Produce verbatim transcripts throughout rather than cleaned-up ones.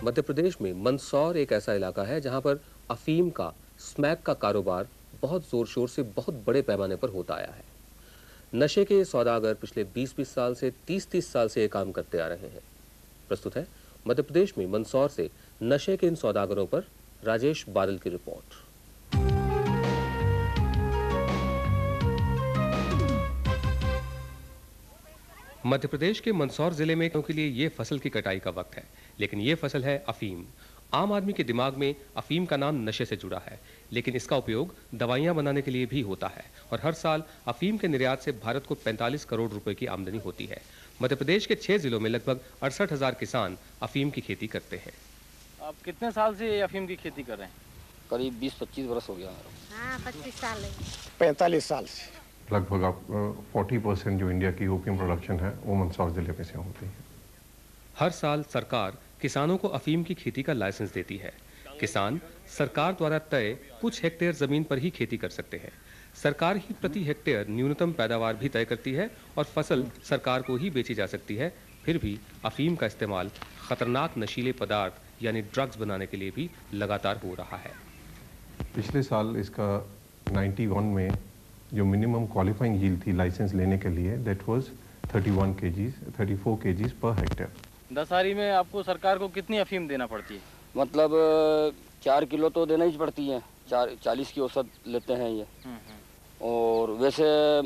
मध्य प्रदेश में मंदसौर एक ऐसा इलाका है जहां पर अफीम का, स्मैक का कारोबार बहुत जोर शोर से बहुत बड़े पैमाने पर होता आया है। नशे के सौदागर पिछले बीस बीस साल से तीस तीस साल से ये काम करते आ रहे हैं। प्रस्तुत है मध्य प्रदेश में मंदसौर से नशे के इन सौदागरों पर राजेश बादल की रिपोर्ट। मध्य प्रदेश के मंदसौर जिले में के लिए ये फसल की कटाई का वक्त है, लेकिन ये फसल है अफीम। आम आदमी के दिमाग में अफीम का नाम नशे से जुड़ा है, लेकिन इसका उपयोग दवाइयां बनाने के लिए भी होता है और हर साल अफीम के निर्यात से भारत को पैंतालीस करोड़ रुपए की आमदनी होती है। मध्य प्रदेश के छह जिलों में लगभग अड़सठ हजार किसान अफीम की खेती करते हैं। आप कितने साल से अफीम की खेती कर रहे हैं? करीब बीस पच्चीस वर्ष हो गया। हाँ, पच्चीस साल है। पैंतालीस साल से। लगभग आप चालीस परसेंट जो इंडिया की ओपियम प्रोडक्शन है वो मंदसौर जिले में से होती है। हर साल सरकार किसानों को अफीम की खेती का लाइसेंस देती है। किसान सरकार द्वारा तय कुछ हेक्टेयर जमीन पर ही खेती कर सकते हैं। सरकार ही प्रति हेक्टेयर न्यूनतम पैदावार भी तय करती है और फसल सरकार को ही बेची जा सकती है। फिर भी अफीम का इस्तेमाल खतरनाक नशीले पदार्थ यानी ड्रग्स बनाने के लिए भी लगातार हो रहा है। पिछले साल इसका इक्यानवे में जो मिनिमम क्वालिफाइंग यील्ड थी लाइसेंस लेने के लिए, दैट वाज इकतीस केजीज, चौंतीस केजीज पर हेक्टेयर। दशहरी में आपको सरकार को कितनी अफीम देना पड़ती है? मतलब चार किलो तो देना ही पड़ती है। चार चालीस की औसत लेते हैं ये। और वैसे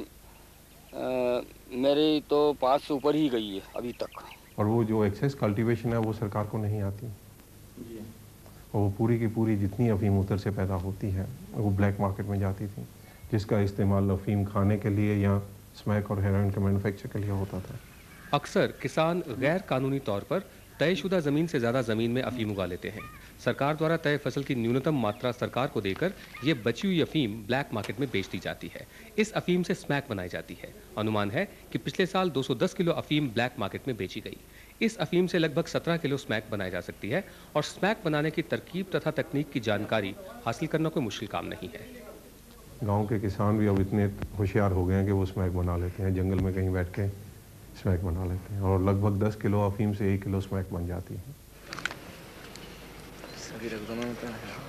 आ, मेरी तो पाँच से ऊपर ही गई है अभी तक। और वो जो एक्सेस कल्टीवेशन है वो सरकार को नहीं आती जी। और वो पूरी की पूरी जितनी अफीम उधर से पैदा होती है वो ब्लैक मार्केट में जाती थी, जिसका इस्तेमाल अफीम खाने के लिए या स्मैक और हेरोइन के मैन्युफैक्चर के लिए होता था। अक्सर किसान गैर कानूनी तौर पर तयशुदा जमीन से ज्यादा जमीन में अफीम उगा लेते हैं। सरकार द्वारा तय फसल की न्यूनतम मात्रा सरकार को देकर ये बची हुई अफीम ब्लैक मार्केट में बेच दी जाती है। इस अफीम से स्मैक बनाई जाती है। अनुमान है कि पिछले साल दो सौ दस किलो अफीम ब्लैक मार्केट में बेची गई। इस अफीम से लगभग सत्रह किलो स्मैक बनाई जा सकती है और स्मैक बनाने की तरकीब तथा तकनीक की जानकारी हासिल करना कोई मुश्किल काम नहीं है। गांव के किसान भी अब इतने होशियार हो गए हैं कि वो स्मैक बना लेते हैं। जंगल में कहीं बैठ के स्मैक बना लेते हैं और लगभग दस किलो अफीम से एक किलो स्मैक बन जाती है। सभी रख दो ना।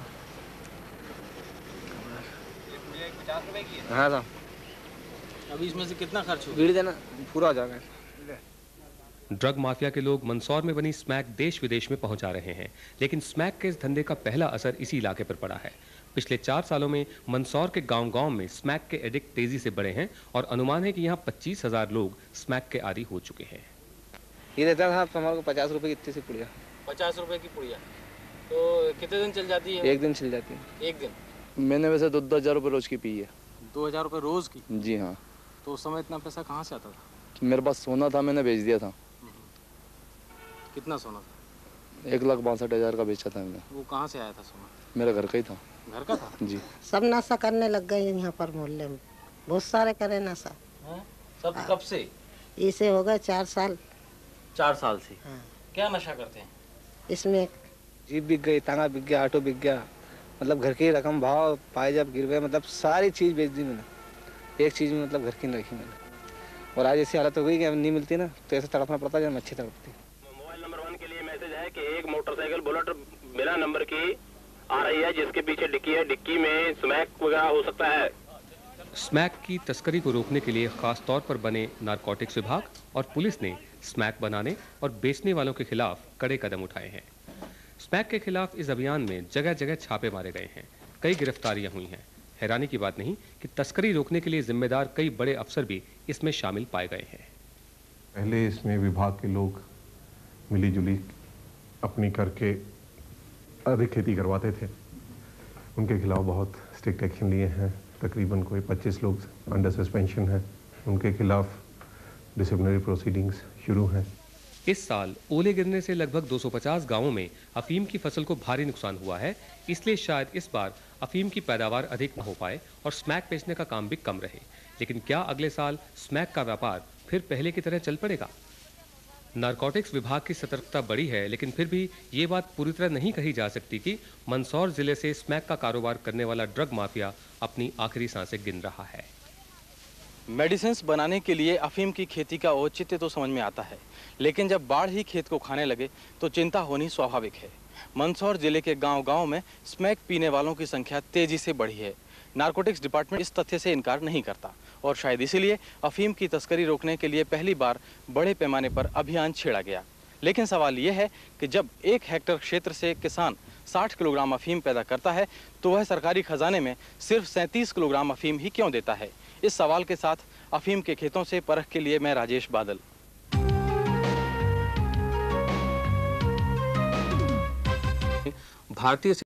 हाँ था। अभी इसमें से कितना खर्च बीड़ी देना पूरा हो जाएगा। ड्रग माफिया के लोग मंदसौर में बनी स्मैक देश विदेश में पहुंचा रहे हैं, लेकिन स्मैक के इस धंधे का पहला असर इसी इलाके पर पड़ा है। पिछले चार सालों में मंदसौर के गांव-गांव में स्मैक के एडिक्ट तेजी से बढ़े हैं और अनुमान है कि यहाँ पच्चीस हजार लोग स्मैक के आदी हो चुके हैं। ये देता था हमारे को पचास रुपए की इतनी सी पुड़िया। पचास रुपए की पुड़िया तो कितने दिन चल जाती है? एक दिन चल जाती है। एक दिन? मैंने वैसे दो दो हजार रुपये रोज की पी है। दो हजार रुपये रोज की? जी हाँ। तो उस समय इतना पैसा कहाँ से आता था? मेरे पास सोना था, मैंने बेच दिया था। कितना सोना था? एक लाख बासठ हजार का बेचा था मैंने। वो कहाँ से आया था सोना? मेरे घर का ही था। घर का था? जी। सब नशा करने लग गए यहाँ पर मोहल्ले में, बहुत सारे करे नशा। सब कब से? इसे हो गए चार साल। चार साल से? हाँ। क्या नशा करते हैं इसमें? जीप बिक गई, तांगा बिक गया, ऑटो बिक गया, मतलब घर की रकम भाव पाए जब गिर गए, मतलब सारी चीज़ बेच दी मैंने। एक चीज़ में मतलब घर की नहीं रखी मैंने। और आज ऐसी हालत हो गई कि अब नहीं मिलती ना तो ऐसा तड़पना पड़ता जब अच्छी तड़पती। मोबाइल नंबर वन के लिए मैसेज है कि एक मोटरसाइकिल बुलेट बिना नंबर की आ रही है, जिसके पीछे डिक्की है, डिक्की में स्मैक वगैरह हो सकता है। स्मैक की तस्करी को रोकने के लिए खास तौर पर बने नारकोटिक्स विभाग और पुलिस ने स्मैक बनाने और बेचने वालों के खिलाफ कड़े कदम उठाए हैं। स्मैक के खिलाफ इस अभियान में जगह जगह छापे मारे गए हैं, कई गिरफ्तारियां हुई हैं। हैरानी की बात नहीं कि तस्करी रोकने के लिए जिम्मेदार कई बड़े अफसर भी इसमें शामिल पाए गए हैं। पहले इसमें विभाग के लोग मिली जुली अपनी करके अधिक खेती करवाते थे, उनके खिलाफ बहुत स्ट्रिक्ट एक्शन लिए हैं। तकरीबन कोई पच्चीस लोग अंडर सस्पेंशन हैं, उनके खिलाफ डिसिप्लिनरी प्रोसीडिंग्स शुरू हैं। इस साल ओले गिरने से लगभग दो सौ पचास गांवों में अफीम की फसल को भारी नुकसान हुआ है, इसलिए शायद इस बार अफीम की पैदावार अधिक न हो पाए और स्मैक बेचने का काम भी कम रहे। लेकिन क्या अगले साल स्मैक का व्यापार फिर पहले की तरह चल पड़ेगा? नारकोटिक्स विभाग की सतर्कता बढ़ी है, लेकिन फिर भी ये बात पूरी तरह नहीं कही जा सकती कि मंदसौर जिले से स्मैक का कारोबार करने वाला ड्रग माफिया अपनी आखिरी सांसें गिन रहा है। मेडिसिन्स बनाने के लिए अफीम की खेती का औचित्य तो समझ में आता है, लेकिन जब बाढ़ ही खेत को खाने लगे तो चिंता होनी स्वाभाविक है। मंदसौर जिले के गांव-गांव में स्मैक पीने वालों की संख्या तेजी से बढ़ी है। नारकोटिक्स डिपार्टमेंट इस तथ्य से इनकार नहीं करता और शायद इसीलिए अफीम की तस्करी रोकने के लिए पहली बार बड़े पैमाने पर अभियान छेड़ा गया। लेकिन सवाल यह है कि जब एक हेक्टेयर क्षेत्र से किसान साठ किलोग्राम अफीम पैदा करता है तो वह सरकारी खजाने में सिर्फ सैंतीस किलोग्राम अफीम ही क्यों देता है? इस सवाल के साथ अफीम के खेतों से परख के लिए मैं राजेश बादल। भारतीय